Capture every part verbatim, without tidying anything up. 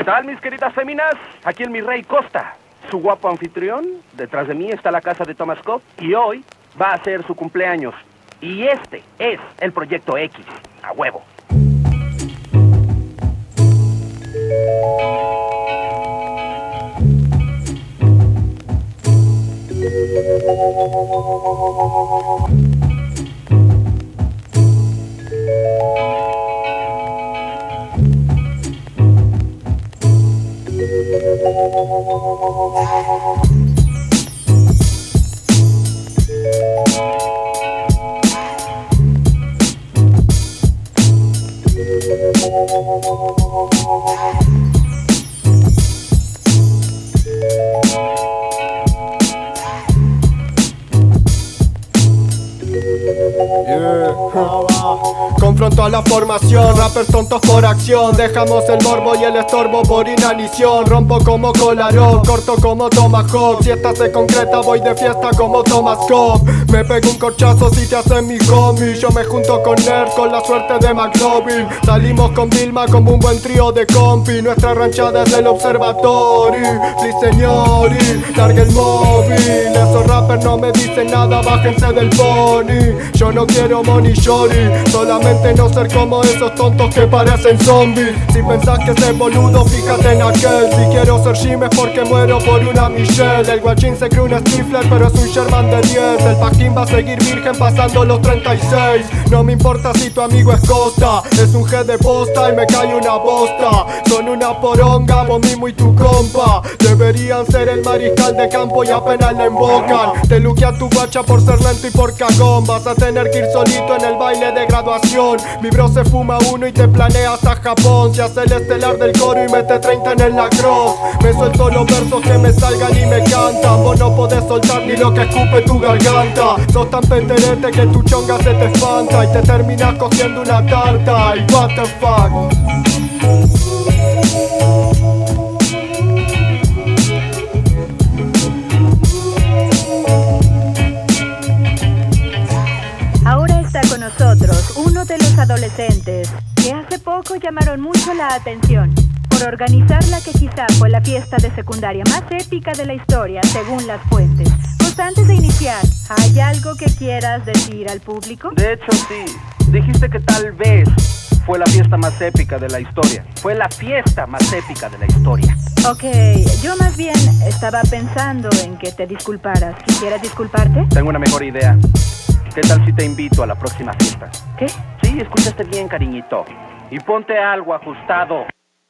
tal, mis queridas féminas? Aquí el mi rey Costa, su guapo anfitrión. Detrás de mí está la casa de Thomas Cobb y hoy va a ser su cumpleaños. Y este es el Proyecto X, a huevo. Confronto a la formación, rappers tontos por acción. Dejamos el morbo y el estorbo por inanición. Rompo como Colarón, corto como Tomahawk. Si esta se concreta voy de fiesta como Thomas Cobb. Me pego un corchazo si te hacen mi homie. Yo me junto con Nerd con la suerte de McLovin. Salimos con Vilma como un buen trío de compi. Nuestra ranchada es el observatorio. Sí señori, larga el móvil. Esos rappers no me dicen nada, bájense del pony. Yo no quiero money shorty, solamente no ser como esos tontos que parecen zombies. Si pensás que es boludo, fíjate en aquel. Si quiero ser Jim es porque muero por una Michelle. El guachín se cree un Stifler pero es un Sherman de diez. El pajín va a seguir virgen pasando los treinta y seis. No me importa si tu amigo es Costa, es un G de posta y me cae una bosta. Son una poronga, vos mismo y tu compa. Deberían ser el mariscal de campo y apenas la invocan. Te luquea tu guacha por ser lento y por cagón. Vas a tener que ir solito en el baile de graduación. Mi bro se fuma uno y te planea hasta Japón. Se hace el estelar del coro y mete treinta en el lacrosse. Me suelto los versos que me salgan y me cantan. Vos no podés soltar ni lo que escupe tu garganta. Sos tan penderete que tu chonga se te espanta y te terminas cogiendo una tarta. Y what the fuck. Con nosotros uno de los adolescentes que hace poco llamaron mucho la atención por organizar la que quizá fue la fiesta de secundaria más épica de la historia según las fuentes. Pues antes de iniciar, ¿hay algo que quieras decir al público? De hecho sí, dijiste que tal vez fue la fiesta más épica de la historia. Fue la fiesta más épica de la historia. Ok, yo más bien estaba pensando en que te disculparas. ¿Quisieras disculparte? Tengo una mejor idea. ¿Qué tal si te invito a la próxima fiesta? ¿Qué? Sí, escúchate bien, cariñito. Y ponte algo ajustado.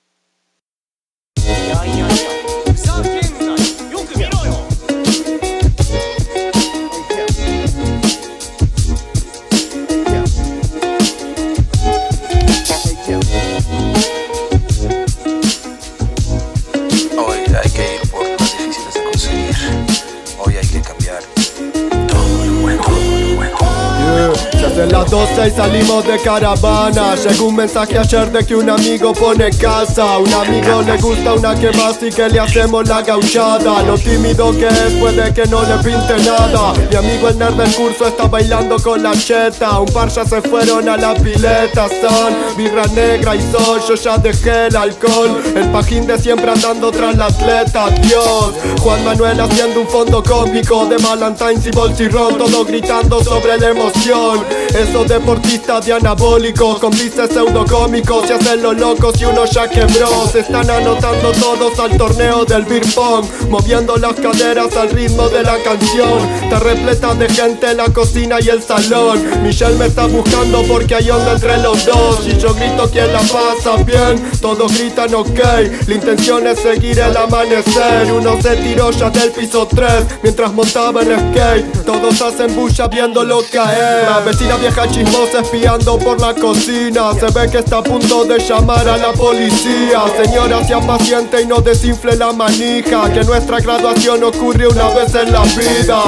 Hoy hay que ir por más difíciles de conseguir. Hoy hay que cambiar todo lo bueno, todo lo bueno. Se hacen las doce y salimos de caravana. Llegó un mensaje ayer de que un amigo pone casa. Un amigo le gusta una que más y que le hacemos la gauchada. Lo tímido que es puede que no le pinte nada. Mi amigo el nerd del curso está bailando con la cheta. Un par ya se fueron a la pileta. Son birra negra y sol, yo ya dejé el alcohol. El pajín de siempre andando tras la atleta. Dios, Juan Manuel haciendo un fondo cómico de Valentine's y Bolsirón, todo gritando sobre la emoción. Esos deportistas de anabólicos con vices pseudocómicos se hacen los locos y uno ya quebró. Se están anotando todos al torneo del beer pong, moviendo las caderas al ritmo de la canción. Está repleta de gente la cocina y el salón. Michelle me está buscando porque hay onda entre los dos. Y yo grito quién la pasa bien, todos gritan ok. La intención es seguir el amanecer. Uno se tiró ya del piso tres mientras montaba en skate. Todos hacen bulla viéndolo caer. La vecina vieja chismosa espiando por la cocina. Se ve que está a punto de llamar a la policía. Señora, sea paciente y no desinfle la manija, que nuestra graduación ocurre una vez en la vida.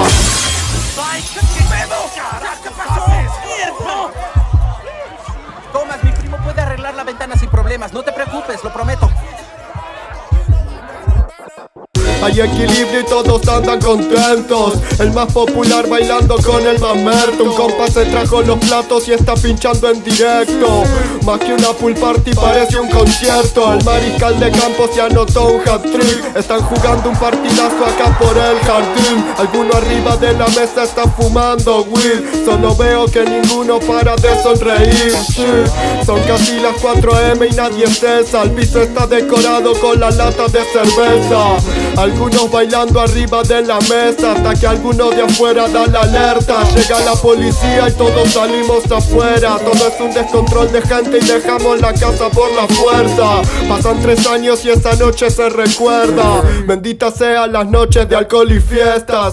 Thomas, mi primo puede arreglar la ventana sin problemas. No te preocupes, lo prometo. Hay equilibrio y todos andan contentos. El más popular bailando con el mamerto. Un compa se trajo los platos y está pinchando en directo. Más que una pool party parece un concierto. El mariscal de campo se anotó un hat-trick. Están jugando un partidazo acá por el jardín. Alguno arriba de la mesa está fumando weed. Solo veo que ninguno para de sonreír. Sí. Son casi las cuatro eme y nadie cesa. El piso está decorado con la lata de cerveza. Algunos bailando arriba de la mesa, hasta que alguno de afuera da la alerta. Llega la policía y todos salimos afuera. Todo es un descontrol de gente y dejamos la casa por la fuerza. Pasan tres años y esa noche se recuerda. Benditas sean las noches de alcohol y fiestas.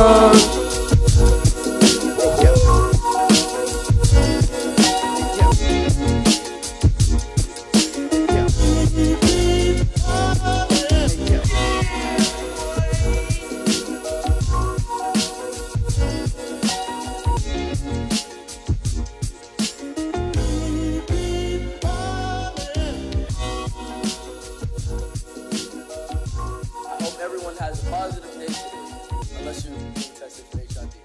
Everyone has a positive day today, unless you're being tested for H I V.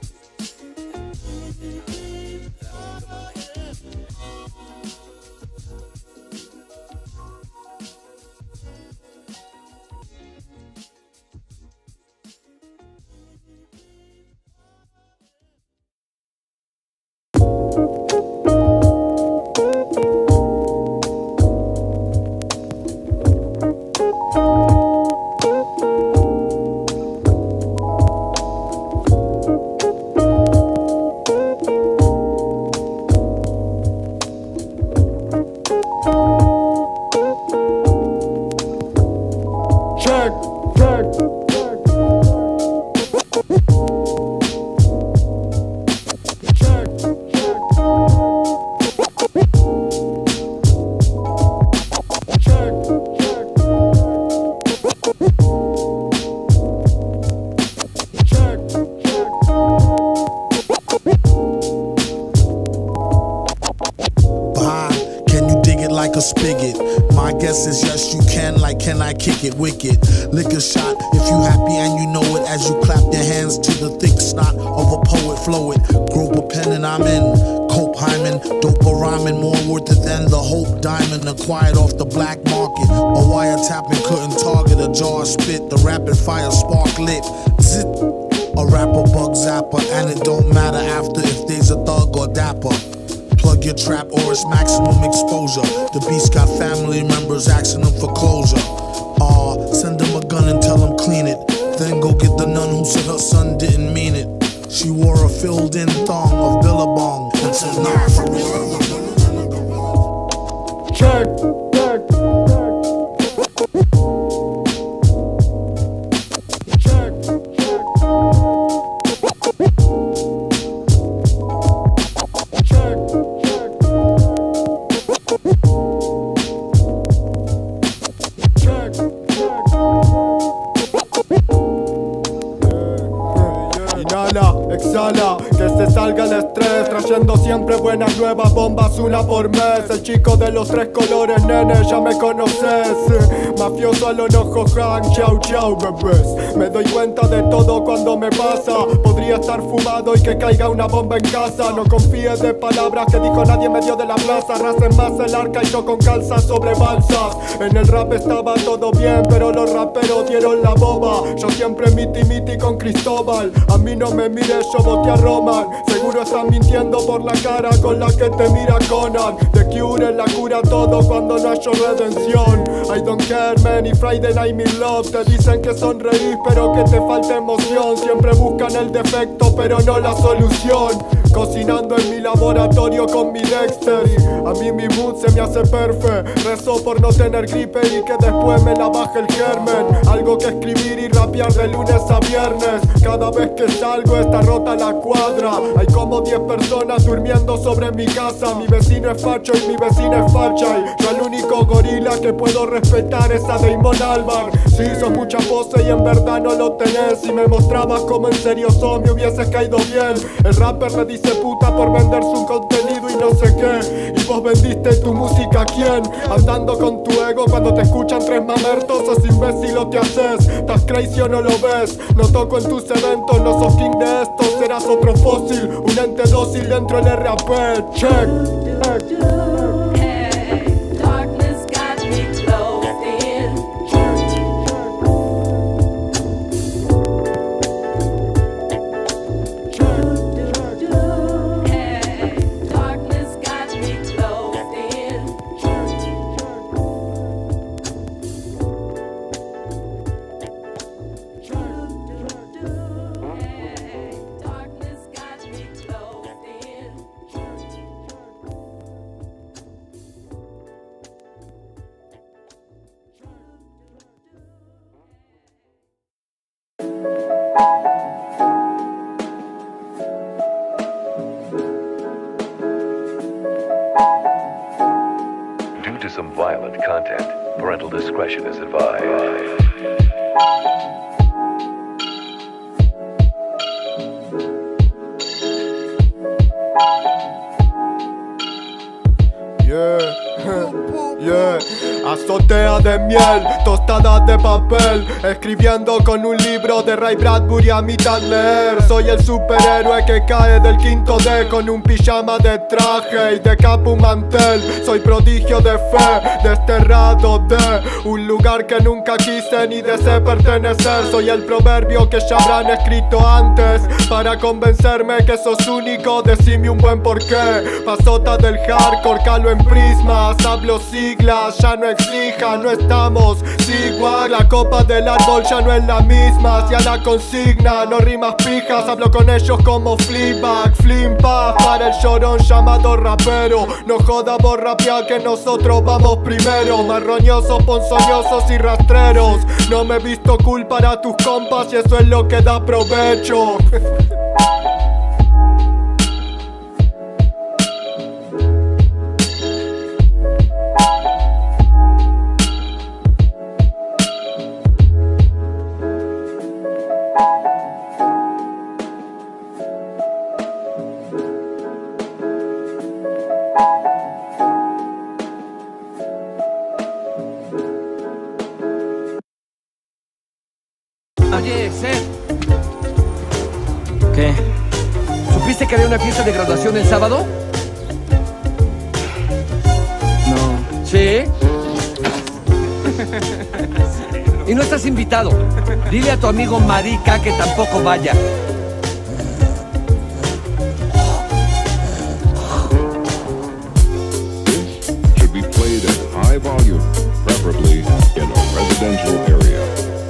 Check, check, like a spigot. My guess is yes, you can. Like, can I kick it wicked? Lick a shot if you happy and you know it. As you clap your hands to the thick snot of a poet, flow it. Grope a pen and I'm in. Cope Hyman, dope a rhyming, more worth it than the Hope Diamond. Acquired off the black market. A wiretapping couldn't target a jar of spit. The rapid fire spark lit. Zit. A rapper bug zapper, and it don't matter after if there's a thug or dapper. Plug your trap or it's maximum exposure. The beast got family members asking them for closure. Aw, uh, send them a gun and tell them clean it. Then go get the nun who said her son didn't mean it. She wore a filled-in thong of Billabong until now for real. Check, check, check, check, check, check, check. Inhala, exhala, que se salga el estrés, trayendo siempre buenas nuevas bombas una por mes. El chico de los tres colores, nene, ya me conoces. Mafioso al enojo, Han, chau chau, bebés. Me doy cuenta de todo cuando me pasa. Podría estar fumado y que caiga una bomba en casa. No confíes de palabras que dijo nadie en medio de la plaza. Racen más el arca y yo con calzas sobre balsas. En el rap estaba todo bien, pero los raperos dieron la boba. Yo siempre miti miti con Cristóbal. A mí no me mires, yo voté a Roman. Seguro están mintiendo por la cara con la que te mira Conan. The Cure es la cura todo cuando no hay redención. I don't care man, y Friday Night Me Love. Te dicen que sonreís pero que te falta emoción. Siempre buscan el defecto pero no la solución. Cocinando en mi laboratorio con mi Dexter. A mí mi mood se me hace perfe. Rezo por no tener gripe y que después me la baje el germen. Algo que escribir y rapear de lunes a viernes. Cada vez que salgo está rota la cuadra. Hay como diez personas durmiendo sobre mi casa. Mi vecino es facho y mi vecina es facha. Y yo el único gorila que puedo respetar es a Damon Albarn. Si sos mucha pose y en verdad no lo tenés. Si me mostrabas como en serio sos me hubieses caído bien. El rapper le dice puta por vender su contenido y no sé qué. Y vos muertos, vendiste tu música a quién. Andando con tu ego cuando te escuchan tres mamertos. Sos imbécil o te haces, estás crazy o no lo ves. No toco en tus eventos, no sos king de esto. Serás otro fósil, un ente dócil dentro del R A P. Check, check. Due to some violent content, parental discretion is advised. Yeah, yeah. Azotea de miel, tostadas de papel, escribiendo con un libro de Ray Bradbury a mitad leer. Soy el superhéroe que cae del quinto D con un pijama de traje y de capa un mantel. Soy prodigio de fe, desterrado de un lugar que nunca quise ni deseé pertenecer. Soy el proverbio que ya habrán escrito antes para convencerme que sos único. Decime un buen porqué. Pasota del hardcore, calo en prismas, hablo siglas, ya no exija, no estamos igual. La copa del árbol ya no es la misma. Hacia la consigna, no rimas pijas. Hablo con ellos como Fleabag, Flimpa. Para el llorón llamado rapero. No joda vos rapear que nosotros vamos primero. Marroñosos, ponzoñosos y rastreros. No me he visto cool para tus compas y eso es lo que da provecho. Oye, Seth. ¿Qué? ¿Supiste que había una fiesta de graduación el sábado? No. ¿Sí? Y no estás invitado. Dile a tu amigo marica que tampoco vaya. Should be played at high volume, preferably in a residential area.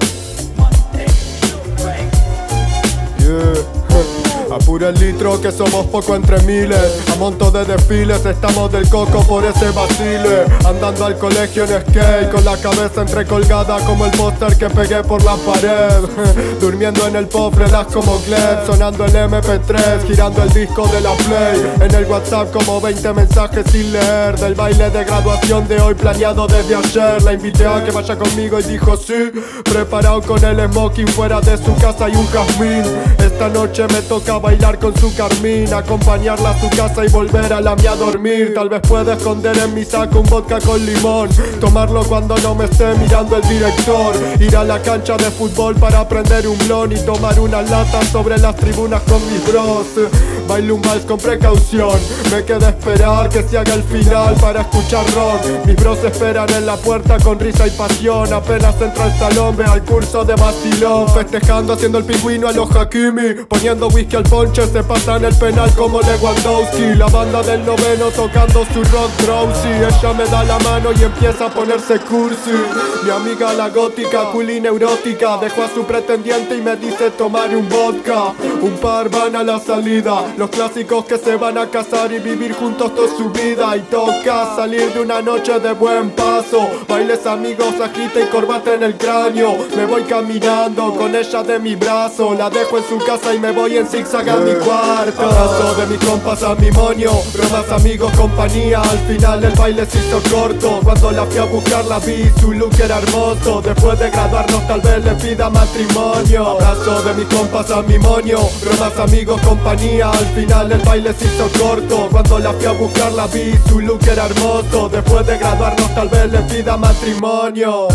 Apura el litro que somos poco entre miles. A monto de desfiles estamos del coco por ese vacile. Andando al colegio en skate con la cabeza entrecolgada como el póster que pegué por la pared. Durmiendo en el pop relax como Gleb, sonando el eme pe tres, girando el disco de la Play. En el WhatsApp como veinte mensajes sin leer. Del baile de graduación de hoy planeado desde ayer. La invité a que vaya conmigo y dijo sí. Preparado con el smoking fuera de su casa y un jazmín. Esta noche me toca bailar con su carmín, acompañarla a su casa y volver a la mía a dormir. Tal vez pueda esconder en mi saco un vodka con limón, tomarlo cuando no me esté mirando el director. Ir a la cancha de fútbol para prender un blon y tomar unas latas sobre las tribunas con mis bros. Bailo un vals con precaución, me queda esperar que se haga el final para escuchar rock. Mis bros esperan en la puerta con risa y pasión. Apenas entra al salón, ve al curso de vacilón, festejando haciendo el pingüino a los Hakimi, poniendo whisky al ponche, se pasan el penal como Lewandowski. La banda del noveno tocando su rock drowsy. Ella me da la mano y empieza a ponerse cursi. Mi amiga la gótica, cool y neurótica, dejó a su pretendiente y me dice tomar un vodka. Un par van a la salida, los clásicos que se van a casar y vivir juntos toda su vida. Y toca salir de una noche de buen paso, bailes amigos, agita y corbata en el cráneo. Me voy caminando con ella de mi brazo, la dejo en su casa y me voy en zigzag a mi cuarto. Abrazo de mis compas a mi moño, bromas, amigos, compañía. Al final el baile se hizo corto. Cuando la fui a buscar la vi, su look era hermoso. Después de graduarnos tal vez le pida matrimonio. Abrazo de mis compas a mi moño, bromas, amigos, compañía. Al final el baile se hizo corto. Cuando la fui a buscar la vi, su look era hermoso. Después de graduarnos tal vez le pida matrimonio.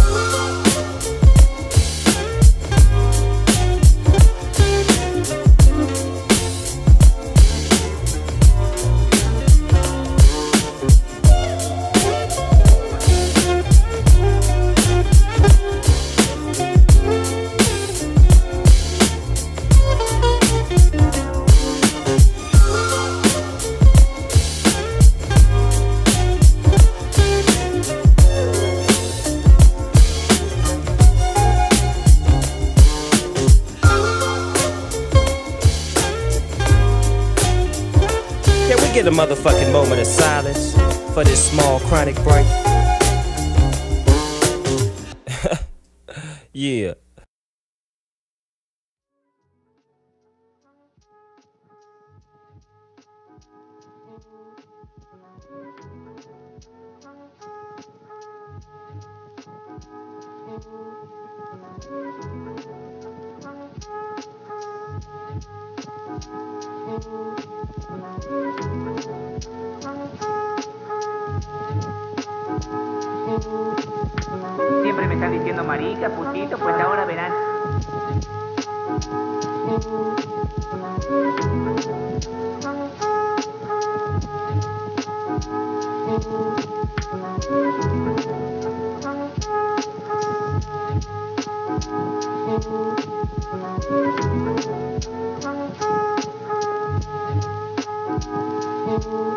Get a motherfucking moment of silence for this small chronic break. Yeah. Siempre me están diciendo marica, putito, pues ahora verán. Thank you.